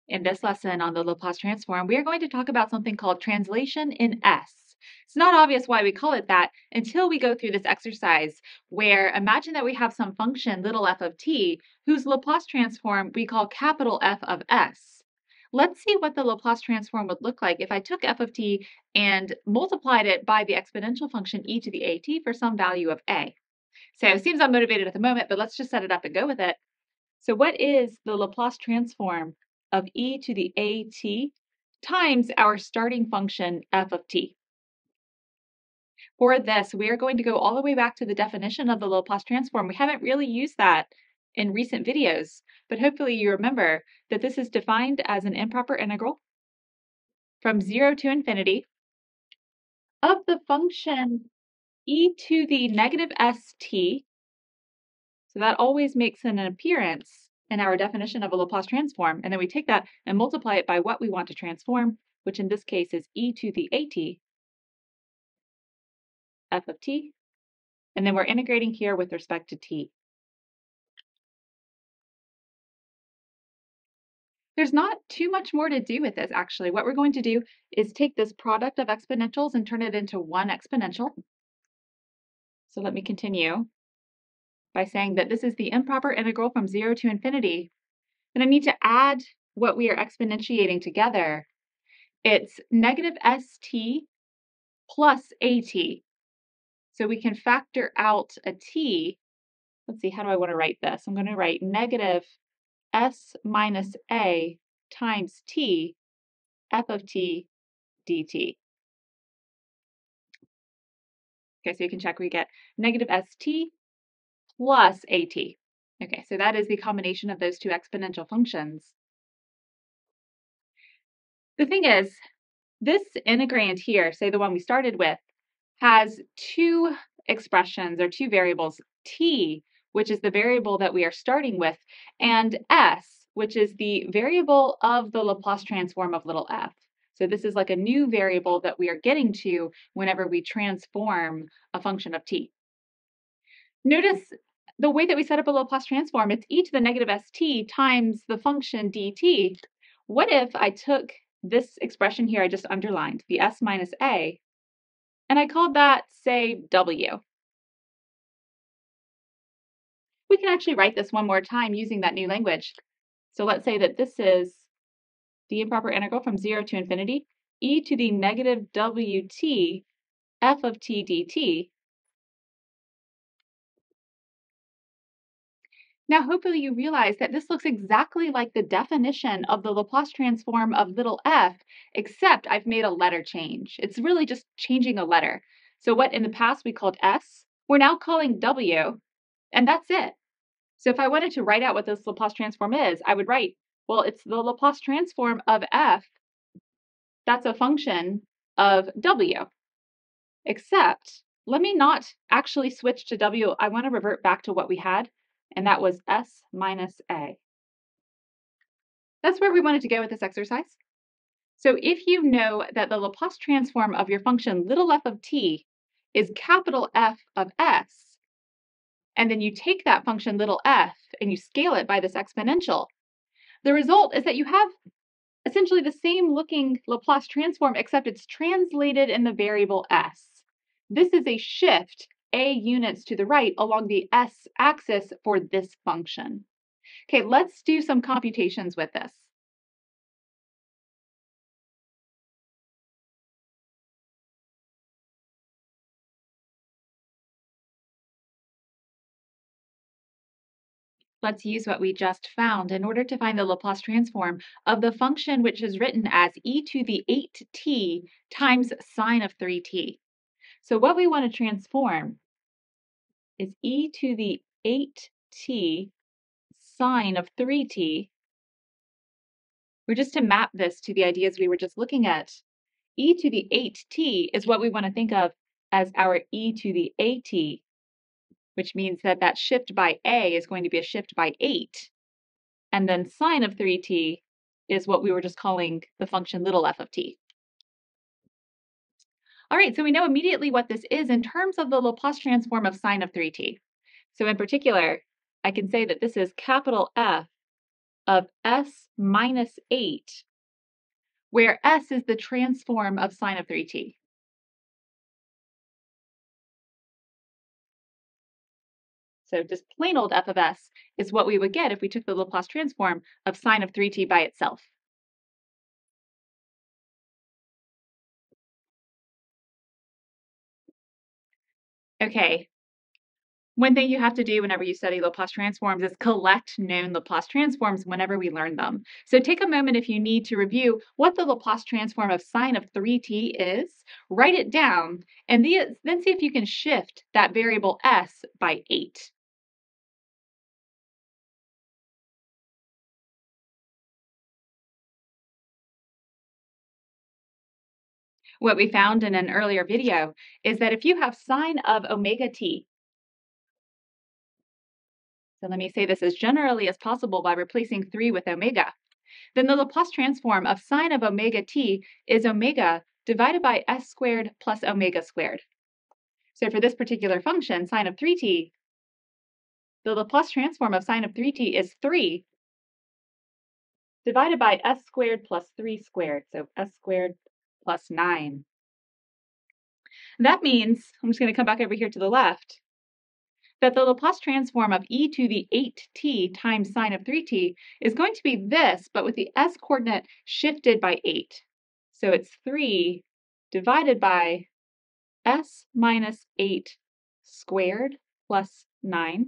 In this lesson on the Laplace transform, we are going to talk about something called translation in S. It's not obvious why we call it that until we go through this exercise where imagine that we have some function little f of t whose Laplace transform we call capital F of S. Let's see what the Laplace transform would look like if I took f of t and multiplied it by the exponential function e to the at for some value of a. So it seems unmotivated at the moment, but let's just set it up and go with it. So what is the Laplace transform of e to the at times our starting function f of t? For this, we are going to go all the way back to the definition of the Laplace transform. We haven't really used that in recent videos, but hopefully you remember that this is defined as an improper integral from 0 to infinity of the function e to the negative st. So that always makes an appearance in our definition of a Laplace transform, and then we take that and multiply it by what we want to transform, which in this case is e to the at f of t, and then we're integrating here with respect to t. There's not too much more to do with this, actually. What we're going to do is take this product of exponentials and turn it into one exponential. So let me continue by saying that this is the improper integral from 0 to infinity. And I need to add what we are exponentiating together. It's negative st plus at. So we can factor out a t. Let's see, how do I want to write this? I'm going to write negative s minus a times t f of t dt. Okay, so you can check we get negative st plus at. Okay, so that is the combination of those two exponential functions. The thing is, this integrand here, say the one we started with, has two expressions or two variables, t, which is the variable that we are starting with, and s, which is the variable of the Laplace transform of little f. So this is like a new variable that we are getting to whenever we transform a function of t. Notice the way that we set up a Laplace transform, it's e to the negative st times the function dt. What if I took this expression here I just underlined, the s minus a, and I called that, say, w? We can actually write this one more time using that new language. So let's say that this is the improper integral from 0 to infinity, e to the negative wt f of t dt. Now, hopefully you realize that this looks exactly like the definition of the Laplace transform of little f, except I've made a letter change. It's really just changing a letter. So what in the past we called s, we're now calling w, and that's it. So if I wanted to write out what this Laplace transform is, I would write, well, it's the Laplace transform of f, that's a function of w. Except, let me not actually switch to w. I want to revert back to what we had, and that was s minus a. That's where we wanted to go with this exercise. So if you know that the Laplace transform of your function little f of t is capital F of s, and then you take that function little f and you scale it by this exponential, the result is that you have essentially the same looking Laplace transform, except it's translated in the variable s. This is a shift a units to the right along the s axis for this function. Okay, let's do some computations with this. Let's use what we just found in order to find the Laplace transform of the function which is written as e to the 8t times sine of 3t. So what we want to transform is e to the 8t sine of 3t. We're just to map this to the ideas we were just looking at. E to the 8t is what we want to think of as our e to the at, which means that that shift by a is going to be a shift by 8. And then sine of 3t is what we were just calling the function little f of t. All right, so we know immediately what this is in terms of the Laplace transform of sine of 3t. So in particular, I can say that this is capital F of s minus 8, where s is the transform of sine of 3t. So just plain old f of s is what we would get if we took the Laplace transform of sine of 3t by itself. Okay, one thing you have to do whenever you study Laplace transforms is collect known Laplace transforms whenever we learn them. So take a moment if you need to review what the Laplace transform of sine of 3t is, write it down, and then see if you can shift that variable s by 8. What we found in an earlier video is that if you have sine of omega t, so let me say this as generally as possible by replacing 3 with omega, then the Laplace transform of sine of omega t is omega divided by s squared plus omega squared. So for this particular function, sine of 3t, the Laplace transform of sine of 3t is 3 divided by s squared plus 3 squared, so s squared plus 9. That means, I'm just going to come back over here to the left, that the Laplace transform of e to the 8t times sine of 3t is going to be this, but with the s coordinate shifted by 8. So it's 3 divided by s minus 8 squared plus 9.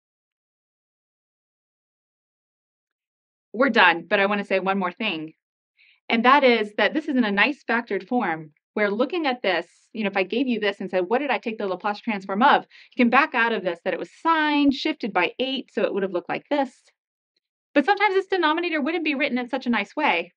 We're done, but I want to say one more thing. And that is that this is in a nice factored form where looking at this, if I gave you this and said, what did I take the Laplace transform of? You can back out of this that it was sine shifted by 8, so it would have looked like this. But sometimes this denominator wouldn't be written in such a nice way.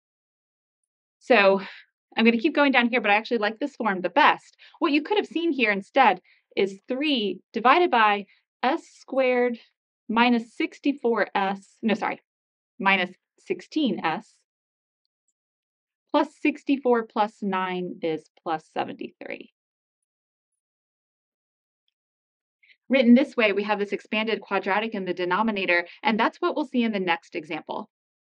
So I'm going to keep going down here, but I actually like this form the best. What you could have seen here instead is 3 divided by s squared minus 64s, no, sorry, minus 16s, plus 64 plus 9 is plus 73. Written this way, we have this expanded quadratic in the denominator, and that's what we'll see in the next example.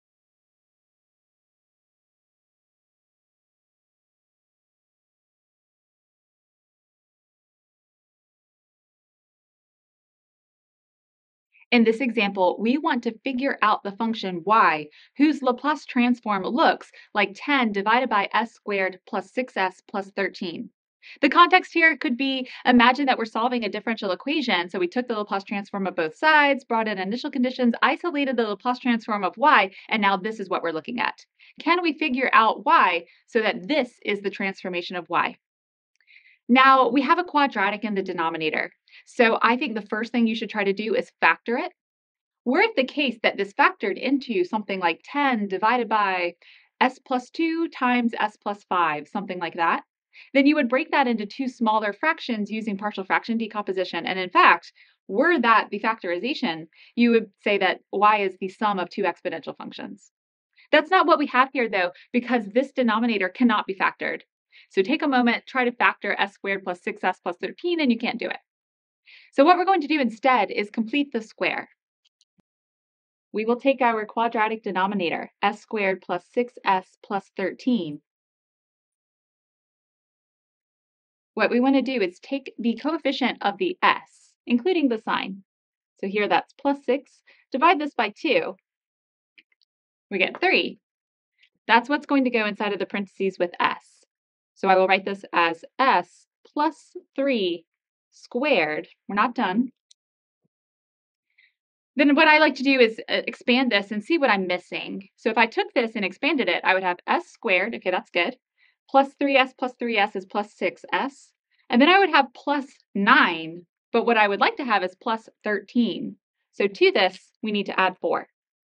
In this example, we want to figure out the function y, whose Laplace transform looks like 10 divided by s squared plus 6s plus 13. The context here could be, imagine that we're solving a differential equation. So we took the Laplace transform of both sides, brought in initial conditions, isolated the Laplace transform of y, and now this is what we're looking at. Can we figure out y so that this is the transformation of y? Now, we have a quadratic in the denominator. So I think the first thing you should try to do is factor it. Were it the case that this factored into something like 10 divided by s plus 2 times s plus 5, something like that, then you would break that into two smaller fractions using partial fraction decomposition. And in fact, were that the factorization, you would say that y is the sum of two exponential functions. That's not what we have here, though, because this denominator cannot be factored. So take a moment, try to factor s squared plus 6s plus 13, and you can't do it. So what we're going to do instead is complete the square. We will take our quadratic denominator, s squared plus 6s plus 13. What we want to do is take the coefficient of the s, including the sign. So here that's plus 6. Divide this by 2. We get 3. That's what's going to go inside of the parentheses with s. So I will write this as s plus 3 squared. We're not done. Then what I like to do is expand this and see what I'm missing. So if I took this and expanded it, I would have s squared, okay, that's good, plus 3s is plus 6s. And then I would have plus 9, but what I would like to have is plus 13. So to this, we need to add 4.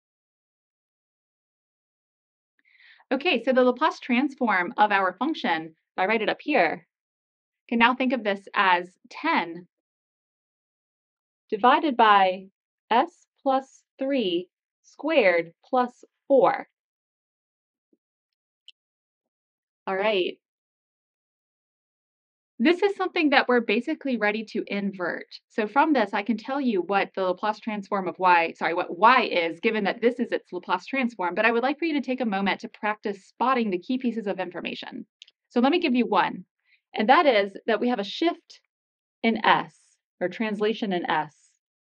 Okay, so the Laplace transform of our function, if I write it up here, can now think of this as 10 divided by s plus 3 squared plus 4. All right. This is something that we're basically ready to invert. So from this, I can tell you what the Laplace transform of y, what y is, given that this is its Laplace transform, but I would like for you to take a moment to practice spotting the key pieces of information. So let me give you one, and that is that we have a shift in S, or translation in S.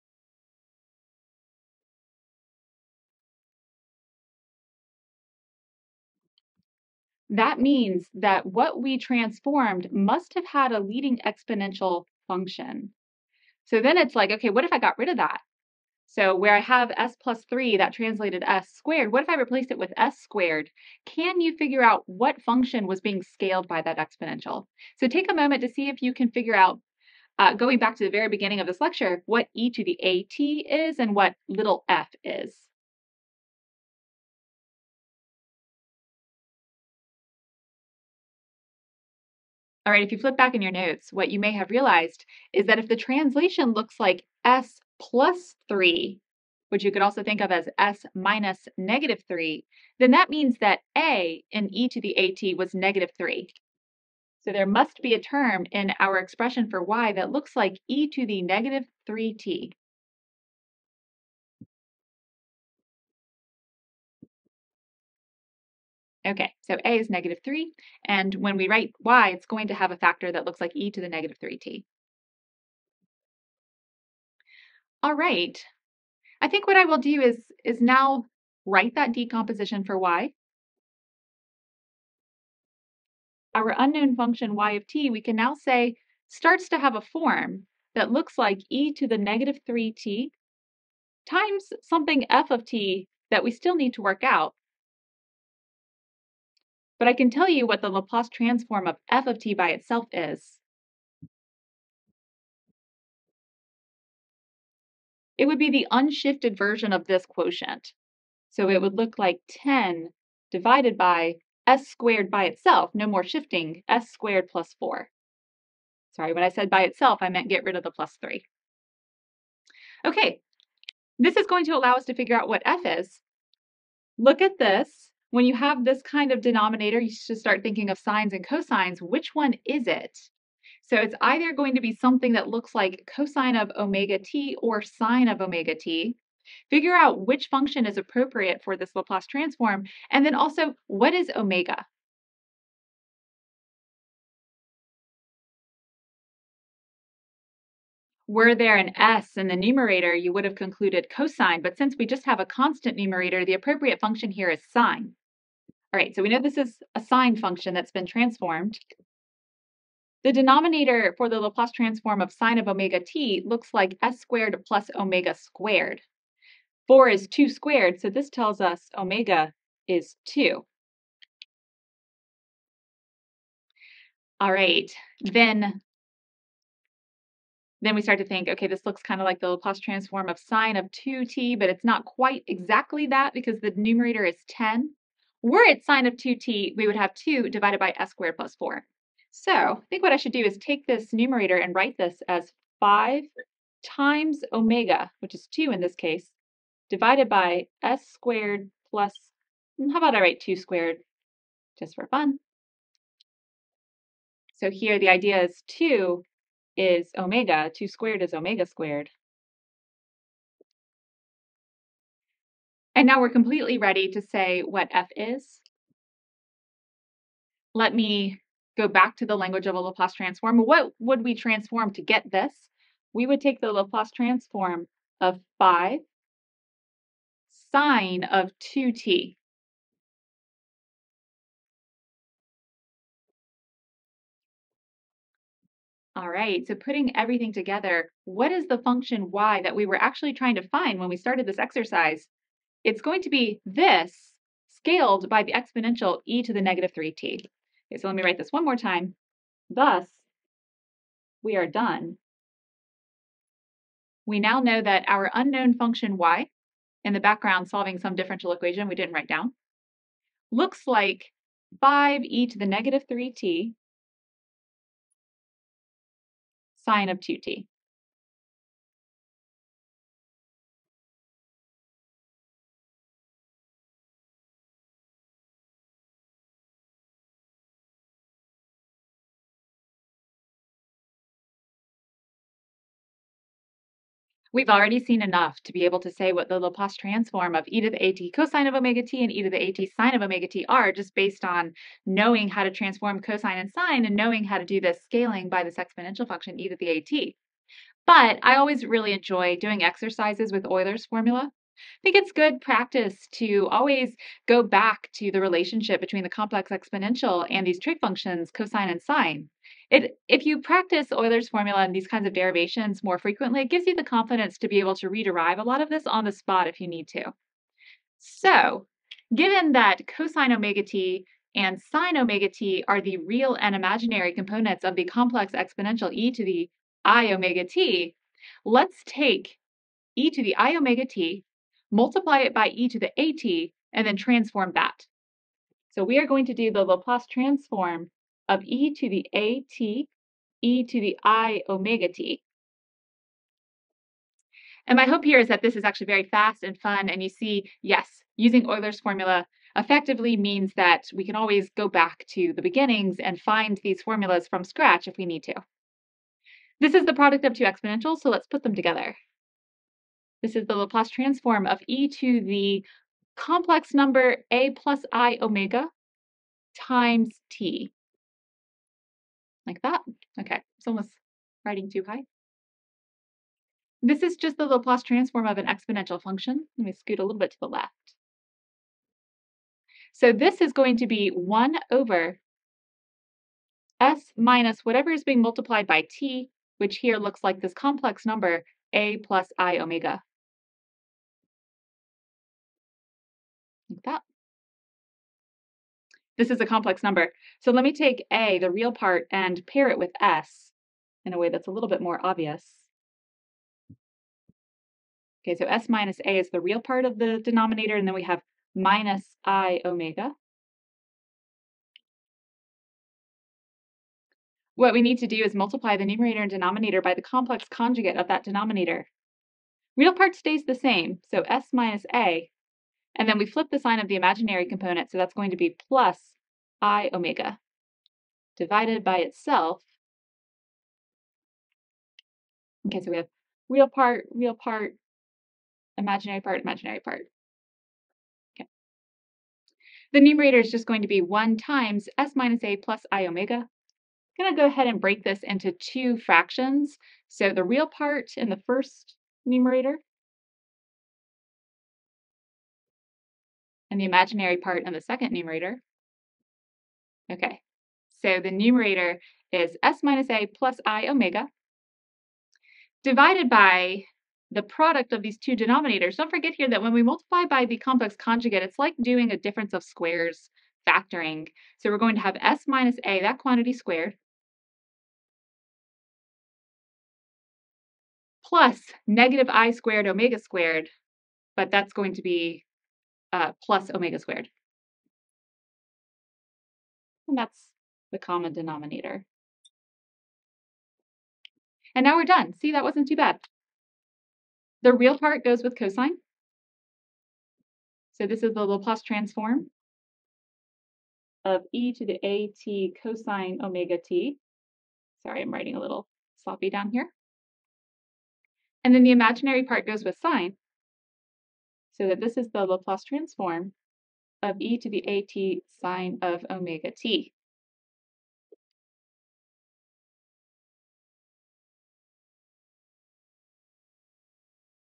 That means that what we transformed must have had a leading exponential function. So then it's like, okay, what if I got rid of that? So where I have s plus 3, that translated s squared, what if I replaced it with s squared? Can you figure out what function was being scaled by that exponential? So take a moment to see if you can figure out, going back to the very beginning of this lecture, what e to the at is and what little f is. All right, if you flip back in your notes, what you may have realized is that if the translation looks like s plus 3, which you could also think of as s minus negative 3, then that means that a in e to the at was negative 3. So there must be a term in our expression for y that looks like e to the negative 3t. Okay, so a is negative 3, and when we write y, it's going to have a factor that looks like e to the negative 3t. All right, I think what I will do is now write that decomposition for y. Our unknown function y of t, we can now say, starts to have a form that looks like e to the negative 3t times something f of t that we still need to work out. But I can tell you what the Laplace transform of f of t by itself is. It would be the unshifted version of this quotient. So it would look like 10 divided by s squared by itself, no more shifting, s squared plus 4. Sorry, when I said by itself, I meant get rid of the plus 3. Okay, this is going to allow us to figure out what f is. Look at this. When you have this kind of denominator, you should start thinking of sines and cosines. Which one is it? So it's either going to be something that looks like cosine of omega t or sine of omega t. Figure out which function is appropriate for this Laplace transform, and then also, what is omega? Were there an s in the numerator, you would have concluded cosine, but since we just have a constant numerator, the appropriate function here is sine. All right, so we know this is a sine function that's been transformed. The denominator for the Laplace transform of sine of omega t looks like s squared plus omega squared. 4 is 2 squared, so this tells us omega is 2. All right, then we start to think, okay, this looks kind of like the Laplace transform of sine of 2t, but it's not quite exactly that because the numerator is 10. Were it sine of 2t, we would have 2 divided by s squared plus 4. So I think what I should do is take this numerator and write this as 5 times omega, which is 2 in this case, divided by s squared plus, how about I write 2 squared just for fun? So here the idea is 2 is omega, 2 squared is omega squared. And now we're completely ready to say what f is. Let me go back to the language of a Laplace transform. What would we transform to get this? We would take the Laplace transform of 5 sine of 2t. All right, so putting everything together, what is the function y that we were actually trying to find when we started this exercise? It's going to be this scaled by the exponential e to the negative 3t. Okay, so let me write this one more time. Thus, we are done. We now know that our unknown function y, in the background solving some differential equation we didn't write down, looks like 5e to the negative 3t sine of 2t. We've already seen enough to be able to say what the Laplace transform of e to the at cosine of omega t and e to the at sine of omega t are, just based on knowing how to transform cosine and sine and knowing how to do this scaling by this exponential function e to the at. But I always really enjoy doing exercises with Euler's formula. I think it's good practice to always go back to the relationship between the complex exponential and these trig functions, cosine and sine. If you practice Euler's formula and these kinds of derivations more frequently, it gives you the confidence to be able to rederive a lot of this on the spot if you need to. So, given that cosine omega t and sine omega t are the real and imaginary components of the complex exponential e to the I omega t, let's take e to the I omega t, multiply it by e to the at, and then transform that. So we are going to do the Laplace transform of e to the at, e to the I omega t. And my hope here is that this is actually very fast and fun, and you see, yes, using Euler's formula effectively means that we can always go back to the beginnings and find these formulas from scratch if we need to. This is the product of two exponentials, so let's put them together. This is the Laplace transform of e to the complex number a plus I omega times t. Like that. Okay, it's almost writing too high. This is just the Laplace transform of an exponential function. Let me scoot a little bit to the left. So this is going to be 1 over s minus whatever is being multiplied by t, which here looks like this complex number a plus I omega. Like that. This is a complex number. So let me take a, the real part, and pair it with s in a way that's a little bit more obvious. Okay, so s minus a is the real part of the denominator, and then we have minus I omega. What we need to do is multiply the numerator and denominator by the complex conjugate of that denominator. Real part stays the same, so s minus a, and then we flip the sign of the imaginary component, so that's going to be plus I omega divided by itself. Okay, so we have real part, imaginary part, imaginary part. Okay. The numerator is just going to be 1 times s minus a plus I omega. I'm going to go ahead and break this into two fractions. So the real part in the first numerator and the imaginary part in the second numerator. Okay, so the numerator is s minus a plus I omega divided by the product of these two denominators. Don't forget here that when we multiply by the complex conjugate, it's like doing a difference of squares factoring. So we're going to have s minus a, that quantity squared, plus negative I squared omega squared, but that's going to be plus omega squared. And that's the common denominator. And now we're done. See, that wasn't too bad. The real part goes with cosine. So this is the Laplace transform of e to the at cosine omega t. Sorry, I'm writing a little sloppy down here. And then the imaginary part goes with sine. So that this is the Laplace transform of e to the at sine of omega t.